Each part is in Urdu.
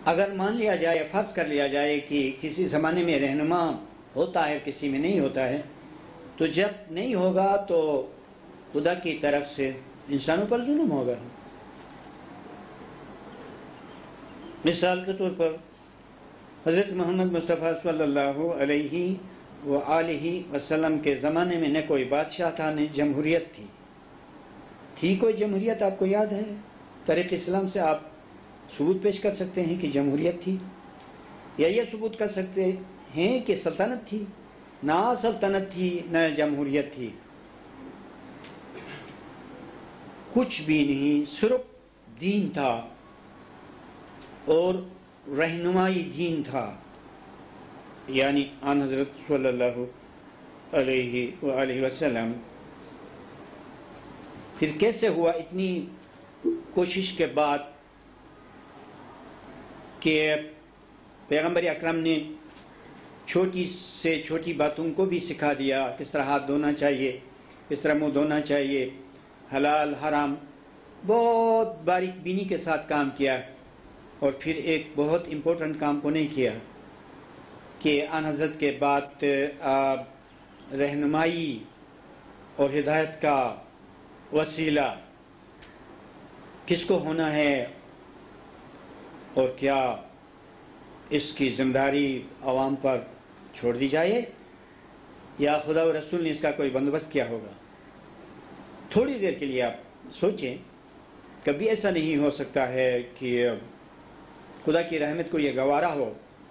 اگر مان لیا جائے، فرض کر لیا جائے کہ کسی زمانے میں رہنما ہوتا ہے، کسی میں نہیں ہوتا ہے، تو جب نہیں ہوگا تو خدا کی طرف سے انسانوں پر ظلم ہوگا۔ مثال کے طور پر حضرت محمد مصطفیٰ صلی اللہ علیہ وآلہ وسلم کے زمانے میں نہ کوئی بادشاہ تھا نہ جمہوریت تھی کوئی جمہوریت آپ کو یاد ہے؟ تاریخ اسلام سے آپ ثبوت پیش کر سکتے ہیں کہ جمہوریت تھی، یا یہ ثبوت کر سکتے ہیں کہ سلطنت تھی؟ نہ سلطنت تھی نہ جمہوریت تھی، کچھ بھی نہیں، صرف دین تھا اور رہنمائی دین تھا، یعنی آن حضرت صلی اللہ علیہ وآلہ وسلم۔ پھر کیسے ہوا اتنی کوشش کے بعد کہ پیغمبر اکرم نے چھوٹی سے چھوٹی باتوں کو بھی سکھا دیا، کس طرح ہاتھ دھونا چاہیے، کس طرح منہ دھونا چاہیے، حلال حرام، بہت باریک بینی کے ساتھ کام کیا۔ اور پھر ایک بہت امپورٹنٹ کام کو نہیں کیا کہ آن حضرت کے بعد رہنمائی اور ہدایت کا وسیلہ کس کو ہونا ہے، اور کیا اس کی ذمہ داری عوام پر چھوڑ دی جائے، یا خدا و رسول نے اس کا کوئی بندوبست کیا ہوگا؟ تھوڑی دیر کے لیے آپ سوچیں، کبھی ایسا نہیں ہو سکتا ہے کہ خدا کی رحمت کو یہ گوارا ہو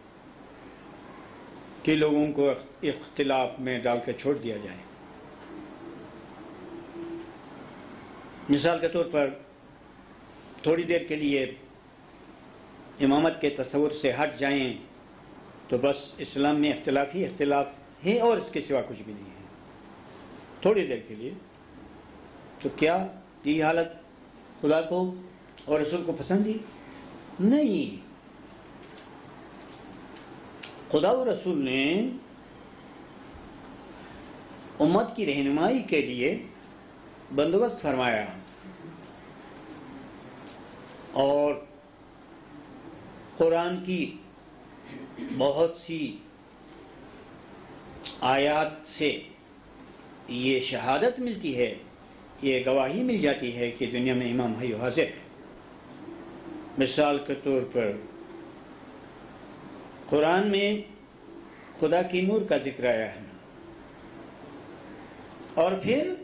کہ لوگوں کو اختلاف میں ڈال کے چھوڑ دیا جائے۔ مثال کے طور پر تھوڑی دیر کے لیے امامت کے تصور سے ہٹ جائیں تو بس اسلام میں اختلاف ہی اختلاف ہے اور اس کے سوا کچھ بھی نہیں ہے، تھوڑی دیر کے لیے۔ تو کیا یہ حالت خدا کو اور رسول کو پسند ہی نہیں؟ خدا و رسول نے امت کی رہنمائی کے لیے بندوبست فرمایا، اور قرآن کی بہت سی آیات سے یہ شہادت ملتی ہے، یہ گواہی مل جاتی ہے کہ دنیا میں امام حی و حاضر ہے۔ مثال کے طور پر قرآن میں خدا کی نور کا ذکر آیا ہے، اور پھر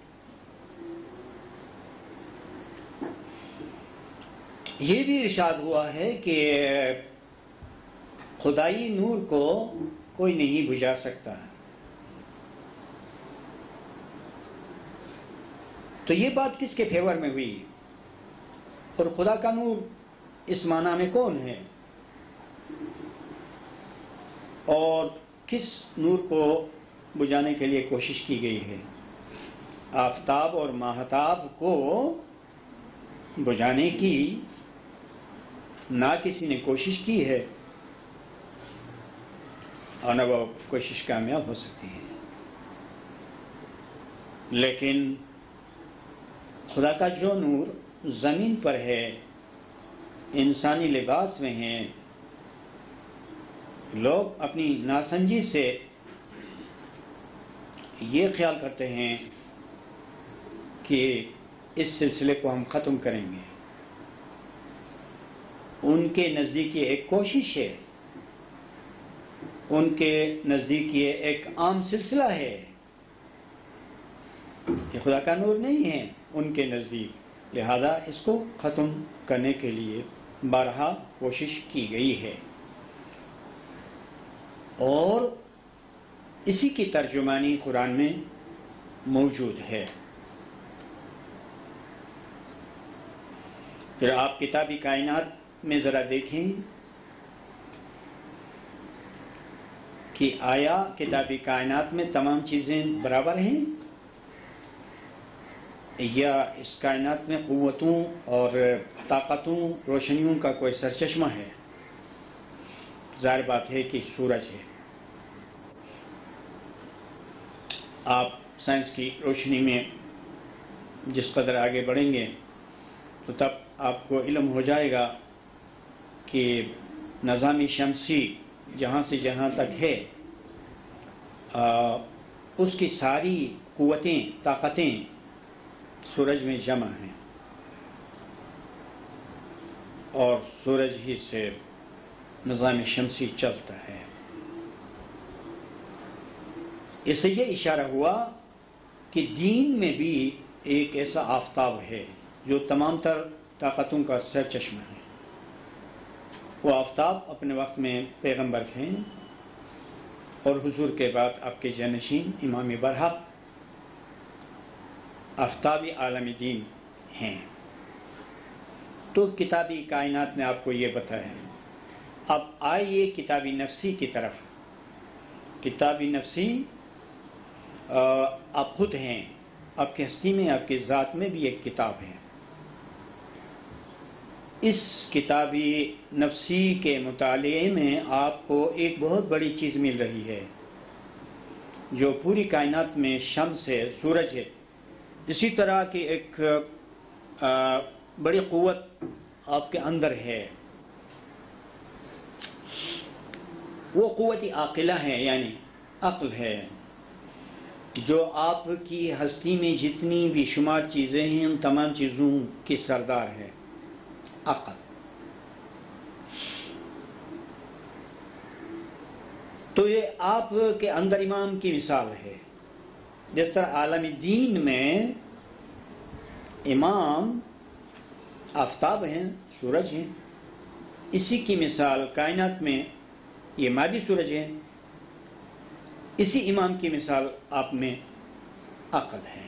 یہ بھی ارشاد ہوا ہے کہ خدائی نور کو کوئی نہیں بجھا سکتا۔ تو یہ بات کس کے فیور میں ہوئی؟ اور خدا کا نور اس معنی میں کون ہے، اور کس نور کو بجھانے کے لیے کوشش کی گئی ہے؟ آفتاب اور ماہتاب کو بجھانے کی نہ کسی نے کوشش کی ہے اور نہ وہ کوشش کامیاب ہو سکتی ہے، لیکن خدا کا جو نور زمین پر ہے، انسانی لباس میں ہے، لوگ اپنی ناسمجھی سے یہ خیال کرتے ہیں کہ اس سلسلے کو ہم ختم کریں گے۔ ان کے نزدیک یہ ایک کوشش ہے، ان کے نزدیک یہ ایک عام سلسلہ ہے کہ خدا کا نور نہیں ہے ان کے نزدیک، لہذا اس کو ختم کرنے کے لیے بارہا کوشش کی گئی ہے، اور اسی کی ترجمانی قرآن میں موجود ہے۔ پھر آپ کتابی کائنات میں ذرا دیکھیں کہ آیا کتابی کائنات میں تمام چیزیں برابر ہیں، یا اس کائنات میں قوتوں اور طاقتوں، روشنیوں کا کوئی سرچشمہ ہے؟ ظاہر بات ہے کہ سورج ہے۔ آپ سائنس کی روشنی میں جس قدر آگے بڑھیں گے تو تب آپ کو علم ہو جائے گا کہ نظام شمسی جہاں سے جہاں تک ہے اس کی ساری قوتیں طاقتیں سورج میں جمع ہیں اور سورج ہی سے نظام شمسی چلتا ہے. اس سے یہ اشارہ ہوا کہ دین میں بھی ایک ایسا آفتاب ہے جو تمام تر طاقتوں کا سر چشمہ ہے. وہ آفتاب اپنے وقت میں پیغمبر تھے اور حضور کے بعد آپ کے جانشین امام برحق آفتاب عالم دین ہیں. تو کتابی کائنات نے آپ کو یہ بتایا ہے. اب آئیے کتابی نفسی کی طرف. کتابی نفسی آپ خود ہیں، آپ کی ہستی میں، آپ کی ذات میں بھی ایک کتاب ہے. اس کتابی نفسی کے مطالعے میں آپ کو ایک بہت بڑی چیز مل رہی ہے جو پوری کائنات میں شمس ہے، سورج ہے. اسی طرح کی ایک بڑی قوت آپ کے اندر ہے. وہ قوت عاقلہ ہے، یعنی عقل ہے، جو آپ کی ہستی میں جتنی بھی شمار چیزیں ہیں ان تمام چیزوں کی سردار ہے. عقل. تو یہ آپ کے اندر امام کی مثال ہے. جس طرح عالم دین میں امام آفتاب ہیں، سورج ہیں، اسی کی مثال کائنات میں یہ مادی سورج ہے. اسی امام کی مثال آپ میں عقل ہے.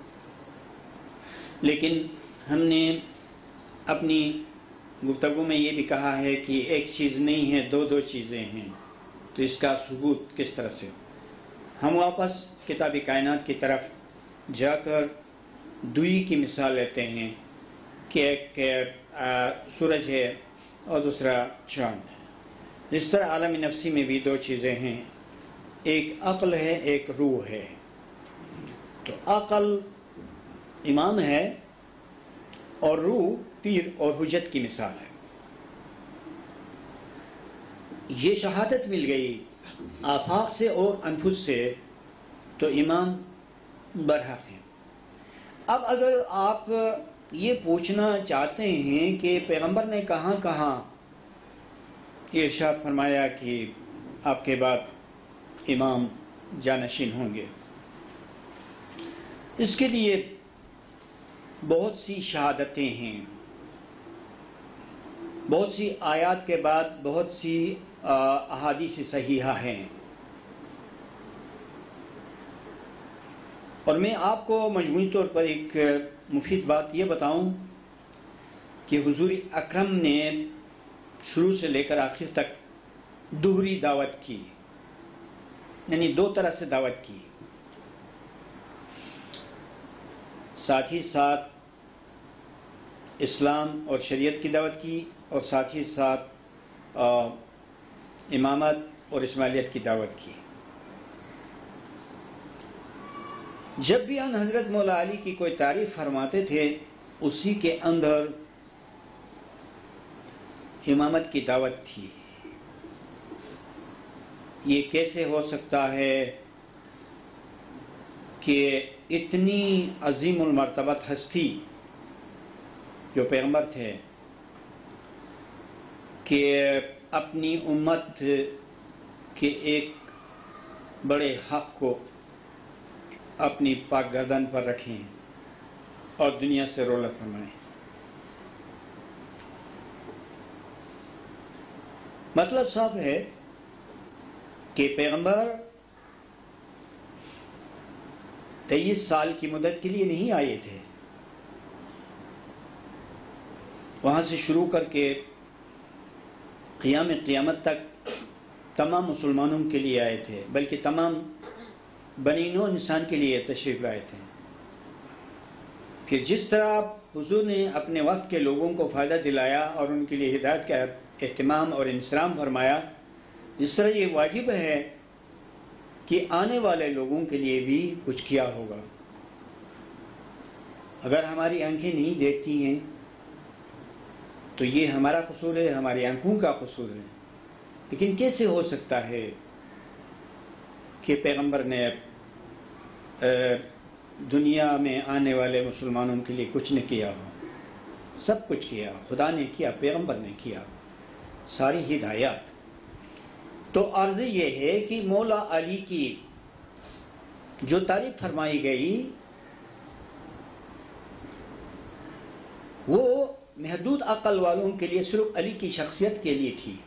لیکن ہم نے اپنی گفتگو میں یہ بھی کہا ہے کہ ایک چیز نہیں ہے، دو چیزیں ہیں. تو اس کا ثبوت کس طرح سے؟ ہم واپس کتابی کائنات کی طرف جا کر دوئی کی مثال لیتے ہیں کہ ایک سورج ہے اور دوسرا چاند ہے. جس طرح عالم نفسی میں بھی دو چیزیں ہیں، ایک عقل ہے، ایک روح ہے. تو عقل امام ہے اور روح پیر اور حجت کی مثال ہے. یہ شہادت مل گئی آفاق سے اور انفس سے، تو امام برحق ہیں. اب اگر آپ یہ پوچھنا چاہتے ہیں کہ پیغمبر نے کہاں کہاں یہ ارشاد فرمایا کہ آپ کے بعد امام جانشین ہوں گے، اس کے لیے بہت سی شہادتیں ہیں. بہت سی آیات کے بعد بہت سی احادیث صحیحہ ہیں. اور میں آپ کو مجموعی طور پر ایک مفید بات یہ بتاؤں کہ حضور اکرم نے شروع سے لے کر آخر تک دوہری دعوت کی، یعنی دو طرح سے دعوت کی. ساتھ ہی ساتھ اسلام اور شریعت کی دعوت کی، اور ساتھ ہی ساتھ امامت اور اسماعیلیت کی دعوت کی. جب بھی ان حضرت مولا علی کی کوئی تعریف فرماتے تھے اسی کے اندر امامت کی دعوت تھی. یہ کیسے ہو سکتا ہے کہ اتنی عظیم المرتبت ہستی جو پیغمبر تھے کہ اپنی امت کے ایک بڑے حق کو اپنی پاک گردن پر رکھیں اور دنیا سے رولت فرمائیں. مطلب صاف ہے کہ پیغمبر 23 سال کی مدت کے لیے نہیں آئے تھے. وہاں سے شروع کر کے قیامت تک تمام مسلمانوں کے لیے آئے تھے، بلکہ تمام بنی نوع انسان کے لیے تشریف لائے تھے. کہ جس طرح حضور نے اپنے وقت کے لوگوں کو فائدہ دلایا اور ان کے لیے ہدایت کا اہتمام اور انصرام فرمایا، اس طرح یہ واجب ہے کہ آنے والے لوگوں کے لیے بھی کچھ کیا ہوگا. اگر ہماری آنکھیں نہیں دیکھتی ہیں تو یہ ہمارا قصور ہے، ہماری آنکھوں کا قصور ہے. لیکن کیسے ہو سکتا ہے کہ پیغمبر نے دنیا میں آنے والے مسلمانوں کے لیے کچھ نہ کیا ہو؟ سب کچھ کیا، خدا نے کیا، پیغمبر نے کیا، ساری ہدایات۔ تو عرض یہ ہے کہ مولا علی کی جو تعریف فرمائی گئی وہ محدود عقل والوں کے لیے صرف علی کی شخصیت کے لیے تھی،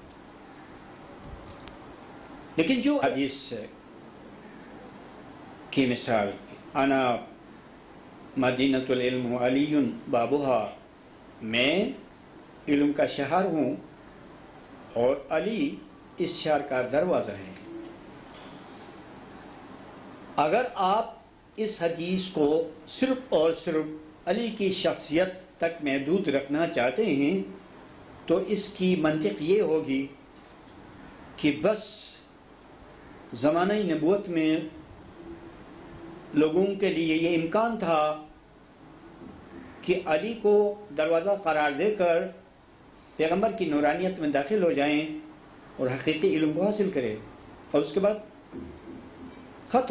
لیکن جو حدیث کی مثال، انا مدینۃ العلم علی بابھا، میں علم کا شہر ہوں اور علی اس شہر کا دروازہ ہے۔ اگر آپ اس حدیث کو صرف اور صرف علی کی شخصیت تک محدود رکھنا چاہتے ہیں تو اس کی منطق یہ ہوگی کہ بس زمانہ نبوت میں لوگوں کے لیے یہ امکان تھا کہ علی کو دروازہ قرار دے کر پیغمبر کی نورانیت میں داخل ہو جائیں اور حقیقی علم کو حاصل کریں، اور اس کے بعد ختم۔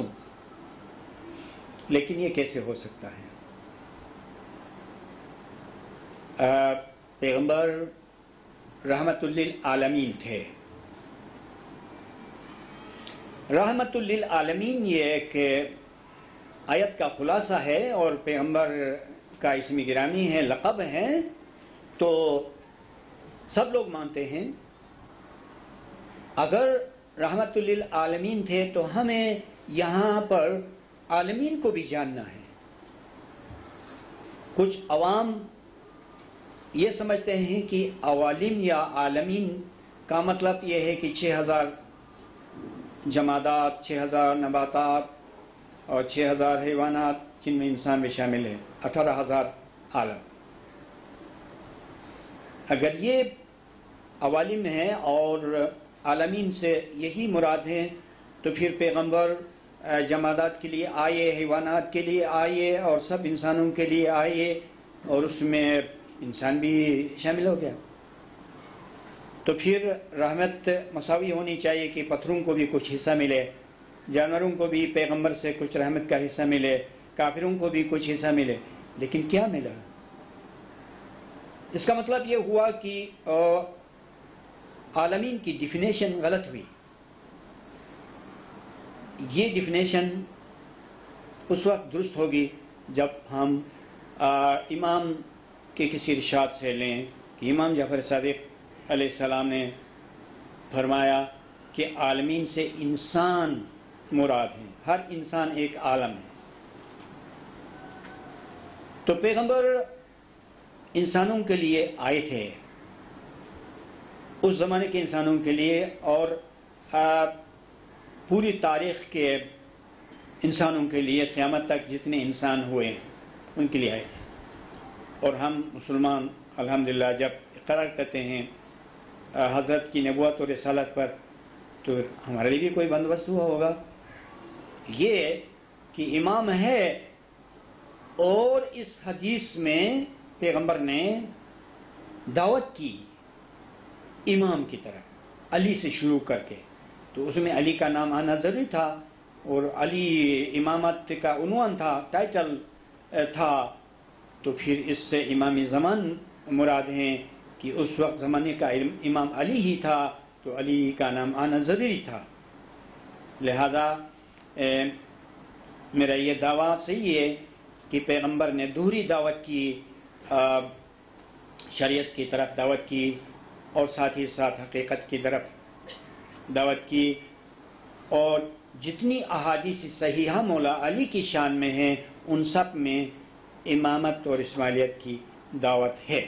لیکن یہ کیسے ہو سکتا ہے؟ پیغمبر رحمت للعالمین تھے۔ رحمت للعالمین یہ ایک آیت کا خلاصہ ہے اور پیغمبر کا اسم گرامی ہے، لقب ہے، تو سب لوگ مانتے ہیں۔ اگر رحمت للعالمین تھے تو ہمیں یہاں پر عالمین کو بھی جاننا ہے۔ کچھ عوام یہ سمجھتے ہیں کہ عوالم یا عالمین کا مطلب یہ ہے کہ 6000 جمادات، 6000 نباتات اور 6000 حیوانات جن میں انسان بھی شامل ہے، 18000 عالم۔ اگر یہ عوالم ہے اور عالمین سے یہی مراد ہے تو پھر پیغمبر جمادات کے لیے آئے، حیوانات کے لیے آئے اور سب انسانوں کے لیے آئے، اور اس میں انسان بھی شامل ہو گیا۔ تو پھر رحمت مساوی ہونی چاہیے کہ پتھروں کو بھی کچھ حصہ ملے، جانوروں کو بھی پیغمبر سے کچھ رحمت کا حصہ ملے، کافروں کو بھی کچھ حصہ ملے، لیکن کیا ملا؟ اس کا مطلب یہ ہوا کہ عالمین کی ڈیفینیشن غلط ہوئی۔ یہ ڈیفینیشن اس وقت درست ہوگی جب ہم امام کے کسی ارشاد سے لیں کہ امام جعفر صادق علیہ السلام نے فرمایا کہ عالمین سے انسان مراد ہیں، ہر انسان ایک عالم ہے۔ تو پیغمبر انسانوں کے لیے آئے تھے، اس زمانے کے انسانوں کے لیے، اور پوری تاریخ کے انسانوں کے لیے، قیامت تک جتنے انسان ہوئے ان کے لیے آئے۔ اور ہم مسلمان الحمدللہ جب اقرار کرتے ہیں حضرت کی نبوت اور رسالت پر تو ہمارے لیے بھی کوئی بندوبست ہوا ہوگا، یہ کہ امام ہے، اور اس حدیث میں پیغمبر نے دعوت کی امام کی طرف علی سے شروع کر کے، تو اس میں علی کا نام آنا ضروری تھا، اور علی امامت کا عنوان تھا، ٹائٹل تھا، تو پھر اس سے امام زمان مراد ہیں کہ اس وقت زمانے کا امام علی ہی تھا، تو علی کا نام آنا ضروری تھا۔ لہذا میرا یہ دعویٰ صحیح ہے کہ پیغمبر نے دوہری دعوت کی، شریعت کی طرف دعوت کی اور ساتھ ہی ساتھ حقیقت کی طرف دعوت کی، اور جتنی احادیث صحیحہ مولا علی کی شان میں ہیں ان سب میں امامت اور اسماعیلیت کی دعوت ہے،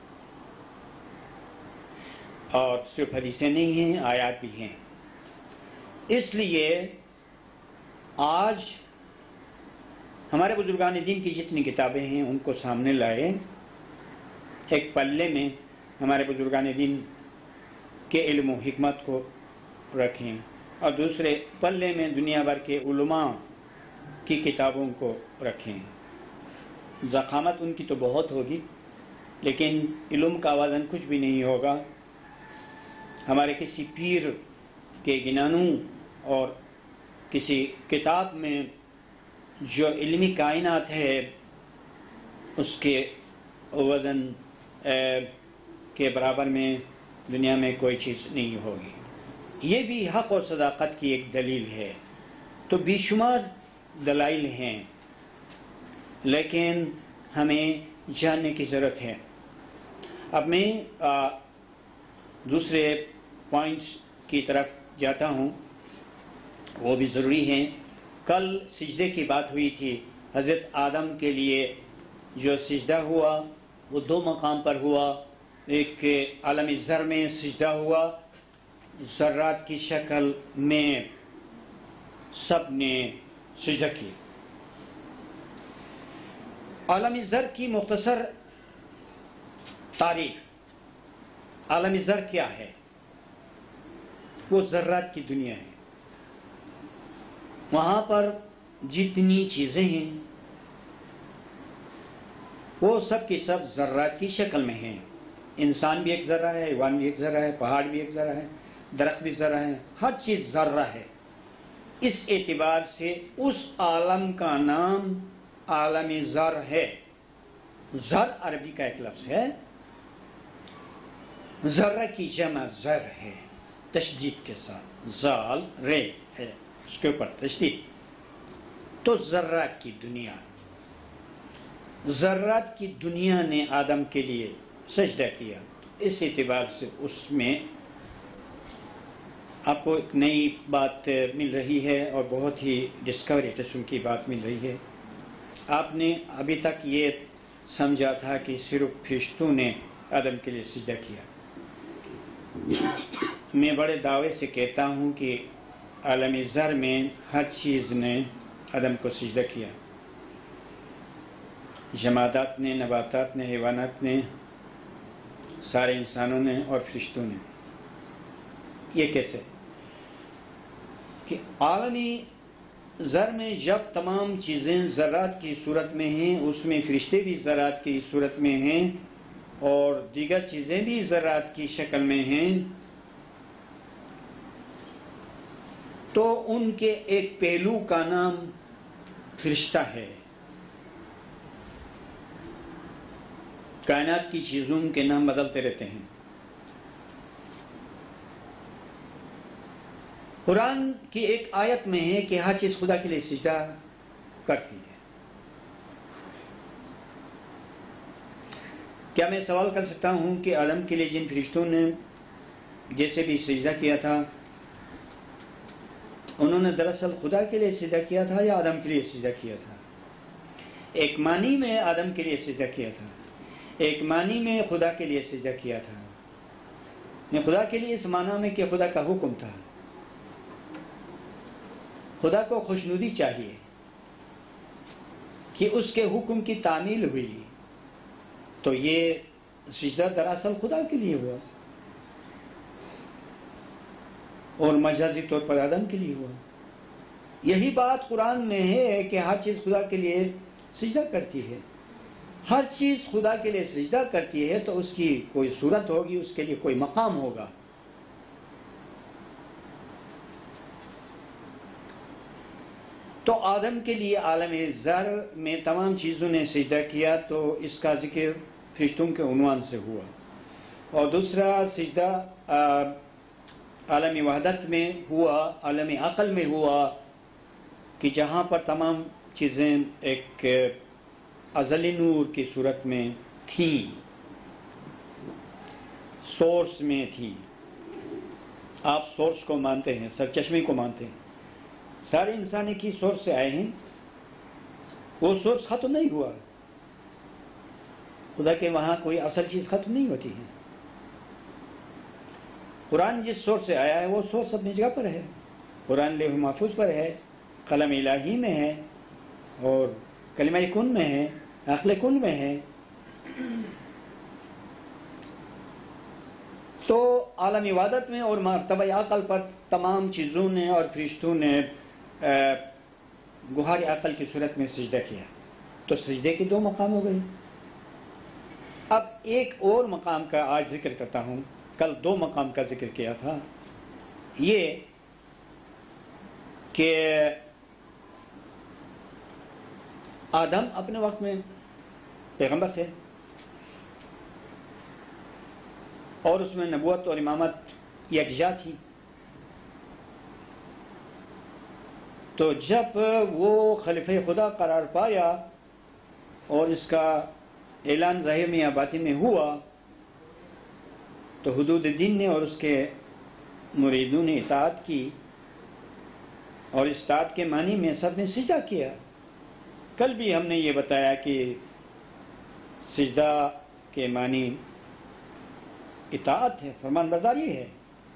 اور صرف حدیثیں نہیں ہیں، آیات بھی ہیں۔ اس لیے آج ہمارے بزرگان دین کی جتنی کتابیں ہیں ان کو سامنے لائے، ایک پلے میں ہمارے بزرگان دین کے علم و حکمت کو رکھیں، اور دوسرے پلے میں دنیا بھر کے علماء کی کتابوں کو رکھیں۔ ضخامت ان کی تو بہت ہوگی، لیکن علم کا وزن کچھ بھی نہیں ہوگا۔ ہمارے کسی پیر کے گنانوں اور کسی کتاب میں جو علمی کائنات ہے اس کے وزن کے برابر میں دنیا میں کوئی چیز نہیں ہوگی. یہ بھی حق اور صداقت کی ایک دلیل ہے. تو بے شمار دلائل ہیں، لیکن ہمیں جاننے کی ضرورت ہے. اب میں دوسرے پوائنٹس کی طرف جاتا ہوں، وہ بھی ضروری ہیں. کل سجدے کی بات ہوئی تھی. حضرت آدم کے لیے جو سجدہ ہوا وہ دو مقام پر ہوا. ایک عالم ذر میں سجدہ ہوا، ذرات کی شکل میں سب نے سجدہ کی. عالم ذر کی مختصر تعریف. عالم ذر کیا ہے؟ وہ ذرات کی دنیا ہے. وہاں پر جتنی چیزیں ہیں وہ سب کی سب ذرات کی شکل میں ہیں. انسان بھی ایک ذرہ ہے، حیوان بھی ایک ذرہ ہے، پہاڑ بھی ایک ذرہ ہے، درخت بھی ذرہ ہے، ہر چیز ذرہ ہے. اس اعتبار سے اس عالم کا نام عالم ذر ہے. ذر عربی کا ایک لفظ ہے، ذرہ کی جمع ذر ہے تشدید کے ساتھ، زال رے ہے اس کے اوپر تشدید. تو ذرات کی دنیا، ذرات کی دنیا نے آدم کے لیے سجدہ کیا. اس اعتبار سے اس میں آپ کو ایک نئی بات مل رہی ہے اور بہت ہی ڈسکوری قسم کی بات مل رہی ہے. آپ نے ابھی تک یہ سمجھا تھا کہ صرف فرشتوں نے آدم کے لیے سجدہ کیا. میں بڑے دعوے سے کہتا ہوں کہ عالم ذر میں ہر چیز نے آدم کو سجدہ کیا. جمادات نے، نباتات نے، حیوانات نے، سارے انسانوں نے اور فرشتوں نے. یہ کیسے؟ کہ عالمی ذر میں جب تمام چیزیں ذرات کی صورت میں ہیں، اس میں فرشتے بھی ذرات کی صورت میں ہیں اور دیگر چیزیں بھی ذرات کی شکل میں ہیں، تو ان کے ایک پہلو کا نام فرشتہ ہے. کائنات کی چیزوں کے نام بدلتے رہتے ہیں. قرآن کی ایک آیت میں ہے کہ ہر چیز خدا کے لیے سجدہ کرتی ہے. کیا میں سوال کر سکتا ہوں کہ آدم کے لیے جن فرشتوں نے جیسے بھی سجدہ کیا تھا، انہوں نے دراصل خدا کے لیے سجدہ کیا تھا یا آدم کے لیے سجدہ کیا تھا؟ ایک معنی میں آدم کے لیے سجدہ کیا تھا، ایک معنی میں خدا کے لیے سجدہ کیا تھا. خدا کے لیے اس معنی میں کہ خدا کا حکم تھا، خدا کو خوشنودی چاہیے کہ اس کے حکم کی تعمیل ہوئی، تو یہ سجدہ دراصل خدا کے لیے ہوا اور مجازی طور پر آدم کے لیے ہوا. یہی بات قرآن میں ہے کہ ہر چیز خدا کے لیے سجدہ کرتی ہے. ہر چیز خدا کے لیے سجدہ کرتی ہے تو اس کی کوئی صورت ہوگی، اس کے لیے کوئی مقام ہوگا. تو آدم کے لیے عالم ذر میں تمام چیزوں نے سجدہ کیا، تو اس کا ذکر فرشتوں کے عنوان سے ہوا. اور دوسرا سجدہ عالم وحدت میں ہوا، عالم عقل میں ہوا، کہ جہاں پر تمام چیزیں ایک ازلی نور کی صورت میں تھیں، سورس میں تھیں. آپ سورس کو مانتے ہیں، سرچشمے کو مانتے ہیں. سارے انسان ایک ہی سورس سے آئے ہیں، وہ سورس ختم نہیں ہوا. خدا کے وہاں کوئی اصل چیز ختم نہیں ہوتی ہے. قرآن جس سورس سے آیا ہے وہ سورس اپنی جگہ پر ہے. قرآن لوح محفوظ پر ہے، قلم الہی میں ہے، اور کلمہ کن میں ہے، عقل کن میں ہے. تو عالم عبادت میں اور مرتبہ عقل پر تمام چیزوں نے اور فرشتوں نے گہار عقل کی صورت میں سجدہ کیا. تو سجدے کے دو مقام ہو گئے. اب ایک اور مقام کا آج ذکر کرتا ہوں. کل 2 مقام کا ذکر کیا تھا، یہ کہ آدم اپنے وقت میں پیغمبر تھے اور اس میں نبوت اور امامت یکجا تھی. تو جب وہ خلیفہ خدا قرار پایا اور اس کا اعلان ظاہر میں یا باطن میں ہوا تو حدود دین نے اور اس کے مریدوں نے اطاعت کی، اور اطاعت کے معنی میں سب نے سجدہ کیا. کل بھی ہم نے یہ بتایا کہ سجدہ کے معنی اطاعت ہے، فرمان برداری ہے.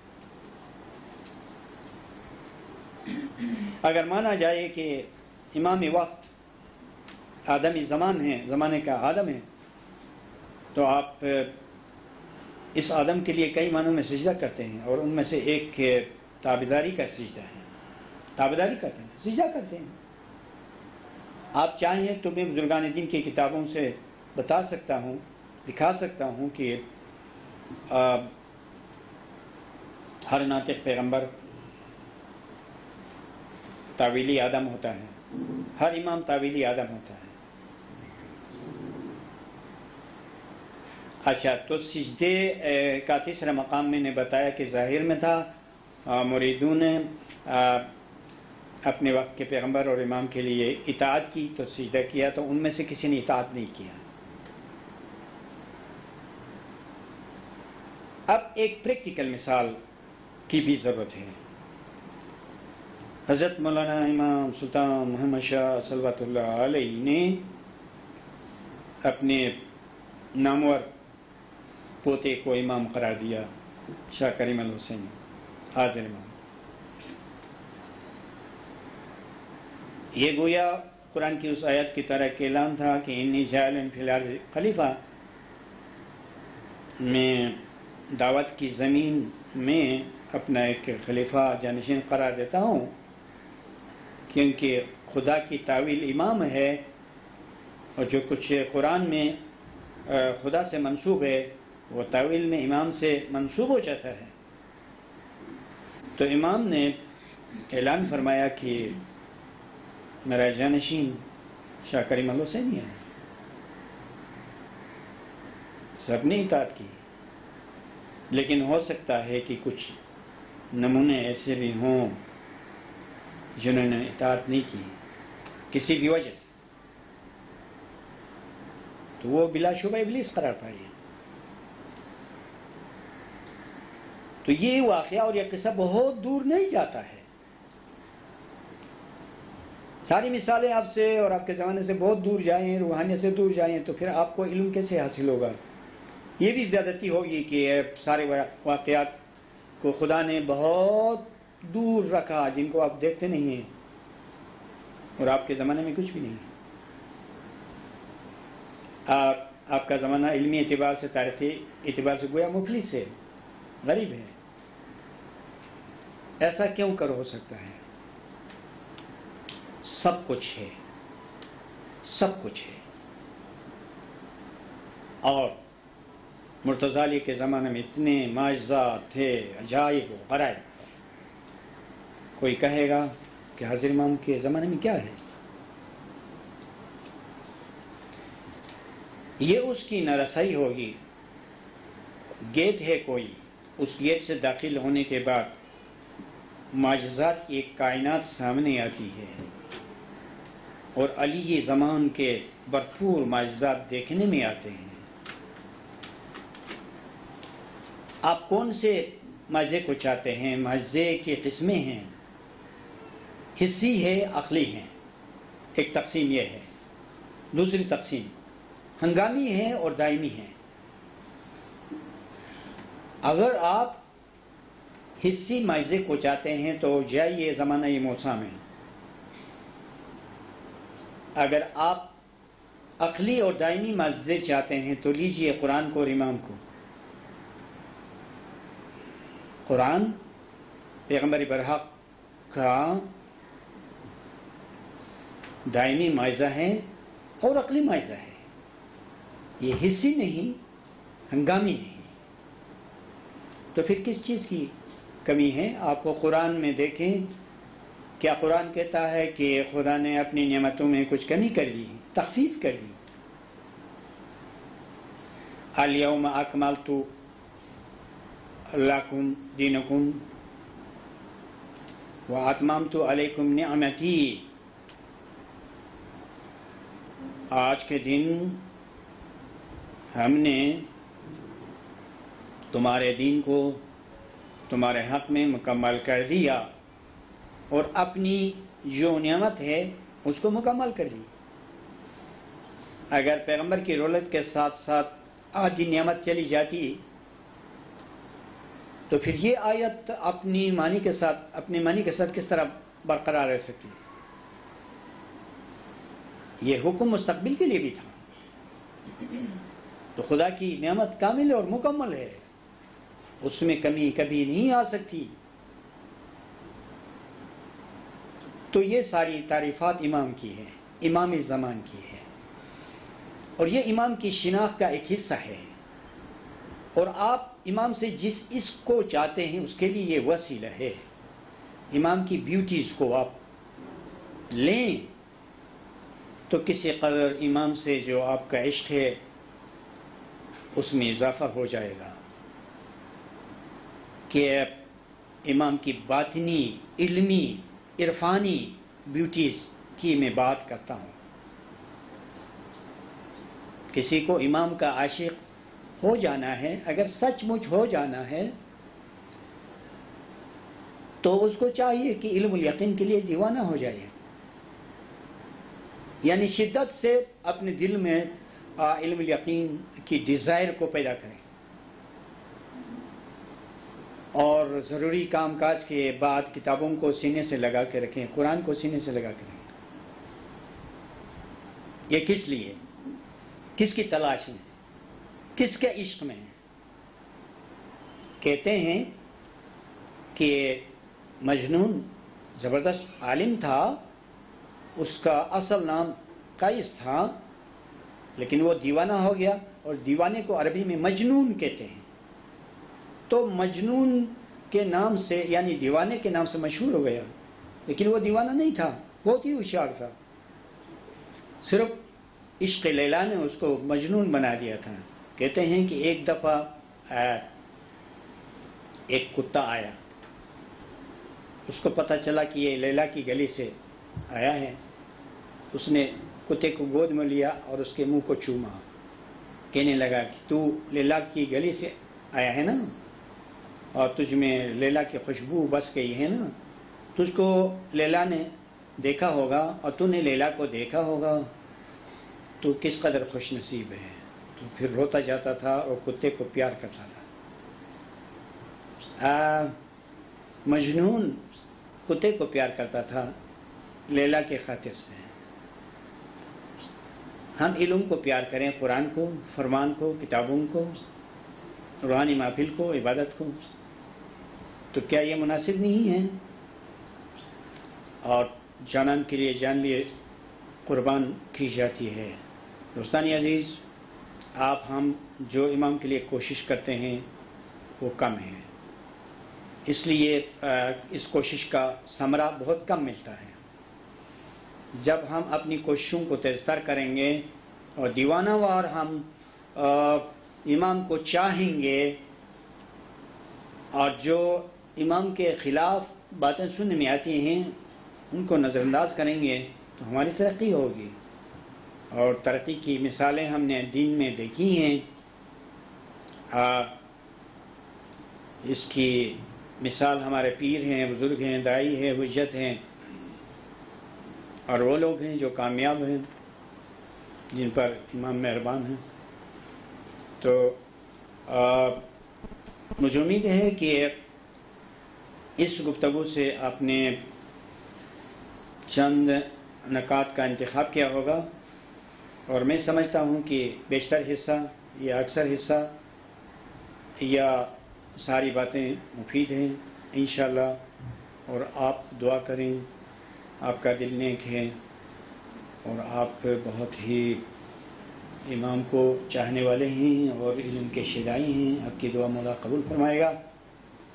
اگر مانا جائے کہ امام وقت آدمی زمان ہے، زمانے کا آدم ہے، تو آپ اس آدم کے لیے کئی معنوں میں سجدہ کرتے ہیں، اور ان میں سے ایک تابعداری کا سجدہ ہے. تابعداری کرتے ہیں، سجدہ کرتے ہیں. آپ چاہیں تو میں بزرگان دین کی کتابوں سے بتا سکتا ہوں، دکھا سکتا ہوں کہ ہر ناطق پیغمبر تاویلی آدم ہوتا ہے، ہر امام تاویلی آدم ہوتا ہے. اچھا، تو سجدے کا تیسرا مقام میں نے بتایا کہ ظاہر میں تھا. مریدوں نے اپنے وقت کے پیغمبر اور امام کے لیے اطاعت کی تو سجدہ کیا، تو ان میں سے کسی نے اطاعت نہیں کیا. اب ایک پریکٹیکل مثال کی بھی ضرورت ہے. حضرت مولانا امام سلطان محمد شاہ صلوات اللہ علیہ نے اپنے نامور پوتے کو امام قرار دیا، شاہ کریم الحسین حاضر امام. یہ گویا قرآن کی اس آیت کی طرح ایک اعلان تھا کہ انی جاعل فی الارض خلیفہ، میں دعوت کی زمین میں اپنا ایک خلیفہ جانشین قرار دیتا ہوں، کیونکہ خدا کی تعویل امام ہے، اور جو کچھ قرآن میں خدا سے منسوب ہے وہ تعویل میں امام سے منسوب ہو جاتا ہے. تو امام نے اعلان فرمایا کہ میرا جانشین شاہ کریم الحسین ہے. سب نے اطاعت کی، لیکن ہو سکتا ہے کہ کچھ نمونے ایسے بھی ہوں جنہوں نے اطاعت نہیں کی کسی بھی وجہ سے، تو وہ بلا شبہ ابلیس قرار پائے. تو یہ واقعہ اور یہ قصہ بہت دور نہیں جاتا ہے. ساری مثالیں آپ سے اور آپ کے زمانے سے بہت دور جائیں، روحانیت سے دور جائیں، تو پھر آپ کو علم کیسے حاصل ہوگا؟ یہ بھی زیادتی ہوگی کہ سارے واقعات کو خدا نے بہت دور رکھا جن کو آپ دیکھتے نہیں ہیں، اور آپ کے زمانے میں کچھ بھی نہیں ہے. آپ کا زمانہ علمی اعتبار سے، تاریخی اعتبار سے گویا مفلس ہے، غریب ہے. ایسا کیوں کر ہو سکتا ہے؟ سب کچھ ہے، سب کچھ ہے. اور مرتضی علی کے زمانے میں اتنے معجزات تھے، عجائب و غرائب. کوئی کہے گا کہ حاضر امام کے زمانے میں کیا ہے؟ یہ اس کی نارسائی ہوگی. گیٹ ہے کوئی، اس گیٹ سے داخل ہونے کے بعد معجزات کی ایک کائنات سامنے آتی ہے، اور علی زمان کے بھرپور معجزات دیکھنے میں آتے ہیں. آپ کون سے معجزے کو چاہتے ہیں؟ معجزے کی قسمیں ہیں، حسی ہے، عقلی ہے. ایک تقسیم یہ ہے. دوسری تقسیم ہنگامی ہے اور دائمی ہے. اگر آپ حسی معجزے کو چاہتے ہیں تو جائیے زمانہ موسیٰ میں. اگر آپ عقلی اور دائمی معجزے چاہتے ہیں تو لیجئے قرآن کو اور امام کو. قرآن پیغمبر برحق کا دائمی معجزہ ہے اور عقلی معجزہ ہے. یہ حسی نہیں، ہنگامی نہیں. تو پھر کس چیز کی کمی ہے؟ آپ کو قرآن میں دیکھیں، کیا قرآن کہتا ہے کہ خدا نے اپنی نعمتوں میں کچھ کمی کر دی، تخفیف کر دی؟ الیوم اکملت لکم دینکم واتممت علیکم نعمتی، آج کے دن ہم نے تمہارے دین کو تمہارے حق میں مکمل کر دیا، اور اپنی جو نعمت ہے اس کو مکمل کر دی۔ اگر پیغمبر کی رولت کے ساتھ ساتھ آدھی نعمت چلی جاتی تو پھر یہ آیت اپنے معنی کے ساتھ کس طرح برقرار رہ سکتی؟ یہ حکم مستقبل کے لیے بھی تھا، تو خدا کی نعمت کامل اور مکمل ہے، اس میں کمی کبھی نہیں آ سکتی۔ تو یہ ساری تعریفات امام کی ہے، امام زمان کی ہے، اور یہ امام کی شناخت کا ایک حصہ ہے، اور آپ امام سے جس اس کو چاہتے ہیں اس کے لیے یہ وسیلہ ہے۔ امام کی بیوٹیز کو آپ لیں تو کسی قدر امام سے جو آپ کا عشق ہے اس میں اضافہ ہو جائے گا، کہ امام کی باطنی، علمی، عرفانی بیوٹیز کی میں بات کرتا ہوں۔ کسی کو امام کا عاشق ہو جانا ہے، اگر سچ مچ ہو جانا ہے، تو اس کو چاہیے کہ علم الیقین کے لیے دیوانہ ہو جائے، یعنی شدت سے اپنے دل میں علم الیقین کی ڈیزائر کو پیدا کریں، اور ضروری کام کاج کے بعد کتابوں کو سینے سے لگا کے رکھیں، قرآن کو سینے سے لگا کے رکھیں۔ یہ کس لیے؟ کس کی تلاش میں؟ کس کے عشق میں؟ کہتے ہیں کہ مجنون زبردست عالم تھا، اس کا اصل نام قیس تھا، لیکن وہ دیوانہ ہو گیا، اور دیوانے کو عربی میں مجنون کہتے ہیں، تو مجنون کے نام سے یعنی دیوانے کے نام سے مشہور ہو گیا، لیکن وہ دیوانہ نہیں تھا، بہت ہی ہوشیار تھا، صرف عشق لیلا نے اس کو مجنون بنا دیا تھا۔ کہتے ہیں کہ ایک دفعہ ایک کتا آیا، اس کو پتہ چلا کہ یہ لیلا کی گلی سے آیا ہے، اس نے کتے کو گود میں لیا اور اس کے منہ کو چوما، کہنے لگا کہ تو لیلا کی گلی سے آیا ہے نا، اور تجھ میں لیلا کی خوشبو بس گئی ہے نا، تجھ کو لیلا نے دیکھا ہوگا اور تو نے لیلا کو دیکھا ہوگا، تو کس قدر خوش نصیب ہے۔ تو پھر روتا جاتا تھا اور کتے کو پیار کرتا تھا۔ مجنون کتے کو پیار کرتا تھا لیلا کے خاطر سے۔ ہم علم کو پیار کریں، قرآن کو، فرمان کو، کتابوں کو، روحانی محفل کو، عبادت کو، تو کیا یہ مناسب نہیں ہے؟ اور جانان کے لیے جان لیے قربان کی جاتی ہے۔ دوستانی عزیز، آپ ہم جو امام کے لیے کوشش کرتے ہیں وہ کم ہے، اس لیے اس کوشش کا ثمرہ بہت کم ملتا ہے۔ جب ہم اپنی کوششوں کو تیزتر کریں گے اور دیوانہ وار ہم امام کو چاہیں گے، اور جو امام کے خلاف باتیں سننے میں آتی ہیں ان کو نظر انداز کریں گے، تو ہماری ترقی ہوگی، اور ترقی کی مثالیں ہم نے دین میں دیکھی ہیں۔ اس کی مثال ہمارے پیر ہیں، بزرگ ہیں، دائی ہیں، حجت ہیں، اور وہ لوگ ہیں جو کامیاب ہیں، جن پر امام مہربان ہیں۔ تو مجھے امید ہے کہ اس گفتگو سے آپ نے چند نکات کا انتخاب کیا ہوگا، اور میں سمجھتا ہوں کہ بیشتر حصہ یا اکثر حصہ یا ساری باتیں مفید ہیں انشاءاللہ، اور آپ دعا کریں، آپ کا دل نیک ہے اور آپ بہت ہی امام کو چاہنے والے ہیں اور علم کے شیدائی ہیں، آپ کی دعا مولا قبول فرمائے گا۔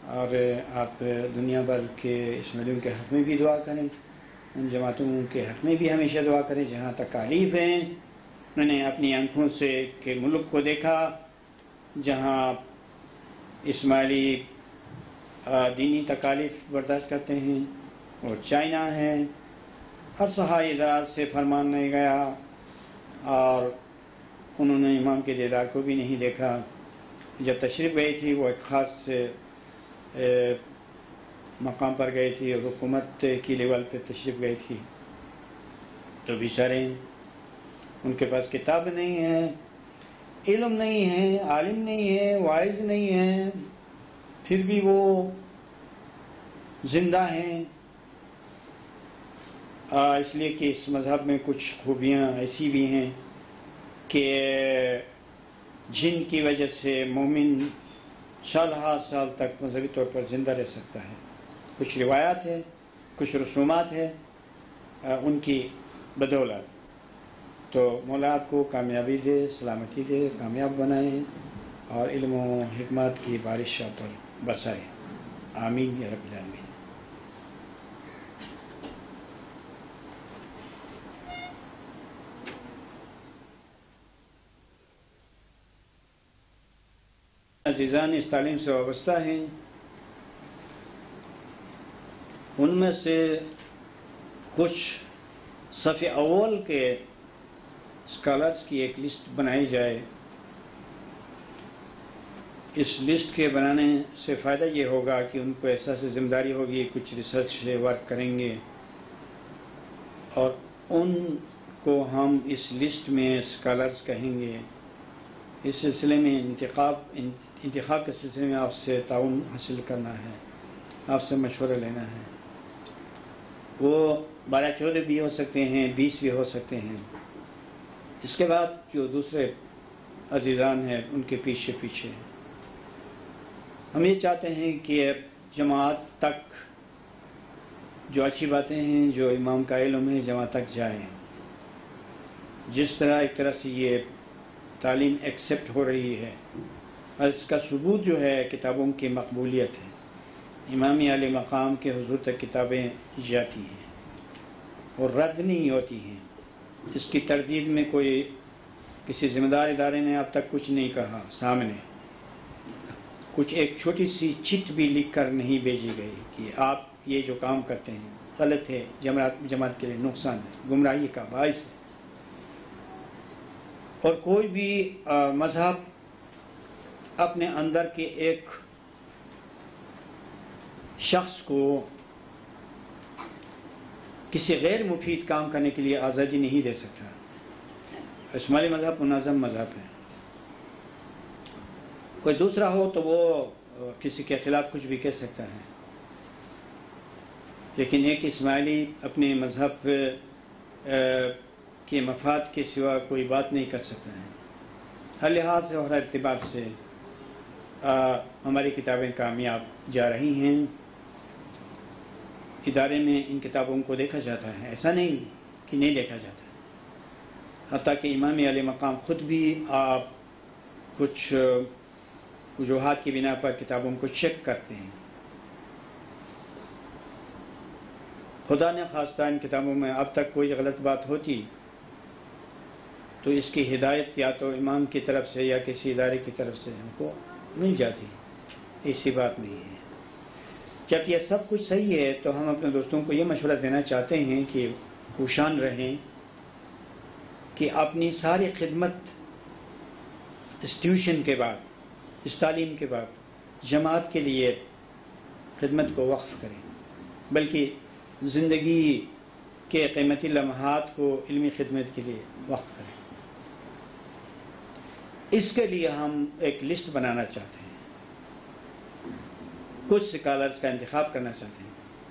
اور آپ دنیا بھر کے اسماعیلیوں کے حق میں بھی دعا کریں، ان جماعتوں کے حق میں بھی ہمیشہ دعا کریں جہاں تکالیف ہیں. میں نے اپنی آنکھوں سے کہ ملک کو دیکھا جہاں اسماعیلی دینی تکالیف برداشت کرتے ہیں، اور چائنا ہے، ہر صحائی ادارات سے فرمان نہیں گیا اور انہوں نے امام کے دیدار کو بھی نہیں دیکھا. جب تشریف گئی تھی وہ ایک خاص مقام پر گئی تھی اور حکومت کی لیول پہ تشریف گئی تھی، تو بیچارے ان کے پاس کتاب نہیں ہے، علم نہیں ہے، عالم نہیں ہے، واعظ نہیں ہے، پھر بھی وہ زندہ ہیں. اس لیے کہ اس مذہب میں کچھ خوبیاں ایسی بھی ہیں کہ جن کی وجہ سے مومن سال ہر سال تک مذہبی طور پر زندہ رہ سکتا ہے. کچھ روایات ہیں، کچھ رسومات ہیں ان کی بدولت. تو مولا آپ کو کامیابی دے، سلامتی دے، کامیاب بنائیں اور علم و حکمت کی بارش پر برسائے. آمین یا رب العالمین. عزیزان اس تعلیم سے وابستہ ہیں، ان میں سے کچھ صف اول کے اسکالرس کی ایک لسٹ بنائی جائے. اس لسٹ کے بنانے سے فائدہ یہ ہوگا کہ ان کو احساس ذمہ داری ہوگی، کچھ ریسرچ ورک کریں گے اور ان کو ہم اس لسٹ میں اسکالرس کہیں گے. اس سلسلے میں انتخاب کے سلسلے میں آپ سے تعاون حاصل کرنا ہے، آپ سے مشورہ لینا ہے. وہ 12-14 بھی ہو سکتے ہیں، 20 بھی ہو سکتے ہیں. اس کے بعد جو دوسرے عزیزان ہیں ان کے پیچھے ہم یہ چاہتے ہیں کہ جماعت تک جو اچھی باتیں ہیں، جو امام کا علم ہے، جماعت تک جائیں. جس طرح ایک طرح سے یہ تعلیم ایکسیپٹ ہو رہی ہے اور اس کا ثبوت جو ہے کتابوں کی مقبولیت ہے. امام علی مقام کے حضور تک کتابیں جاتی ہیں اور رد نہیں ہوتی ہیں. اس کی تردید میں کسی ذمہ دار ادارے نے اب تک کچھ نہیں کہا. سامنے کچھ ایک چھوٹی سی چٹ بھی لکھ کر نہیں بھیجی گئی کہ آپ یہ جو کام کرتے ہیں غلط ہے، جماعت کے لیے نقصان ہے، گمراہی کا باعث ہے. اور کوئی بھی مذہب اپنے اندر کے ایک شخص کو کسی غیر مفید کام کرنے کے لیے آزادی نہیں دے سکتا. اسماعیلی مذہب منظم مذہب ہے. کوئی دوسرا ہو تو وہ کسی کے خلاف کچھ بھی کہہ سکتا ہے، لیکن ایک اسماعیلی اپنے مذہب کے مفاد کے سوا کوئی بات نہیں کر سکتا ہے. ہر لحاظ سے اور ہر اعتبار سے ہماری کتابیں کامیاب جا رہی ہیں. ادارے میں ان کتابوں کو دیکھا جاتا ہے، ایسا نہیں کہ نہیں دیکھا جاتا. حتیٰ کہ امام علی مقام خود بھی آپ کچھ وجوہات کی بنا پر کتابوں کو چیک کرتے ہیں. خدا نے خواستہ ان کتابوں میں اب تک کوئی غلط بات ہوتی تو اس کی ہدایت یا تو امام کی طرف سے یا کسی ادارے کی طرف سے ہم کو مل جاتی. ایسی بات نہیں ہے. جب یہ سب کچھ صحیح ہے تو ہم اپنے دوستوں کو یہ مشورہ دینا چاہتے ہیں کہ کوشاں رہیں کہ اپنی ساری خدمت انسٹیٹیوشن کے بعد، اس تعلیم کے بعد جماعت کے لیے خدمت کو وقف کریں، بلکہ زندگی کے قیمتی لمحات کو علمی خدمت کے لیے وقف کریں. اس کے لیے ہم ایک لسٹ بنانا چاہتے ہیں، کچھ اسکالرس کا انتخاب کرنا چاہتے ہیں.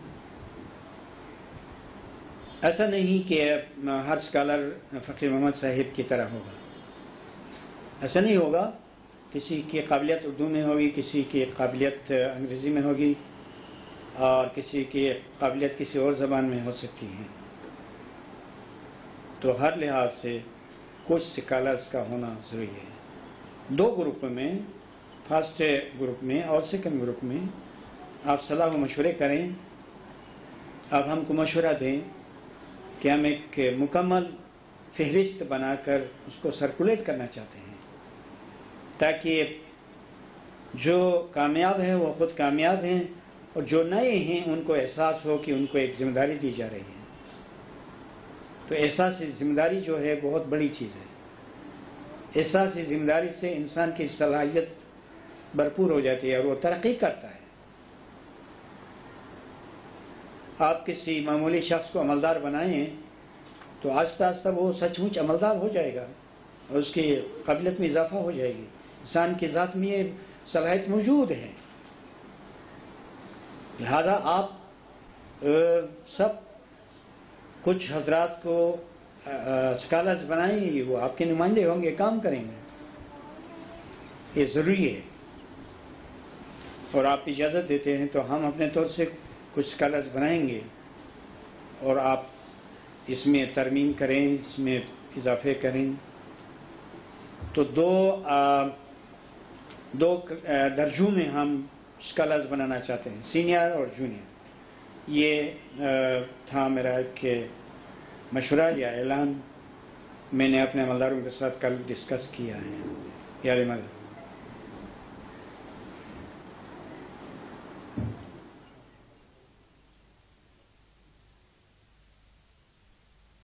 ایسا نہیں کہ ہر اسکالر فقیر محمد صاحب کی طرح ہوگا، ایسا نہیں ہوگا. کسی کی قابلیت اردو میں ہوگی، کسی کی قابلیت انگریزی میں ہوگی اور کسی کی قابلیت کسی اور زبان میں ہو سکتی ہے. تو ہر لحاظ سے کچھ اسکالرس کا ہونا ضروری ہے. 2 گروپ میں، فرسٹ گروپ میں اور سیکنڈ گروپ میں آپ صلاح و مشورے کریں، آپ ہم کو مشورہ دیں کہ ہم ایک مکمل فہرست بنا کر اس کو سرکولیٹ کرنا چاہتے ہیں، تاکہ جو کامیاب ہیں وہ خود کامیاب ہیں، اور جو نئے ہیں ان کو احساس ہو کہ ان کو ایک ذمہ داری دی جا رہی ہے۔ تو احساس ذمہ داری جو ہے بہت بڑی چیز ہے۔ احساس ذمہ داری سے انسان کی صلاحیت بھرپور ہو جاتی ہے اور وہ ترقی کرتا ہے۔ آپ کسی معمولی شخص کو عملدار بنائیں تو آہستہ آہستہ وہ سچ مچ عملدار ہو جائے گا اور اس کی قابلیت میں اضافہ ہو جائے گی۔ انسان کی ذات میں یہ صلاحیت موجود ہے۔ لہذا آپ سب کچھ حضرات کو اسکالرز بنائیں گے، وہ آپ کے نمائندے ہوں گے، کام کریں گے، یہ ضروری ہے۔ اور آپ اجازت دیتے ہیں تو ہم اپنے طور سے کچھ اسکالرز بنائیں گے اور آپ اس میں ترمیم کریں، اس میں اضافے کریں۔ تو دو درجوں میں ہم اسکالرز بنانا چاہتے ہیں، سینئر اور جونیئر۔ یہ تھا میرا ایک مشورہ یا اعلان، میں نے اپنے عملداروں کے ساتھ کل ڈسکس کیا ہے۔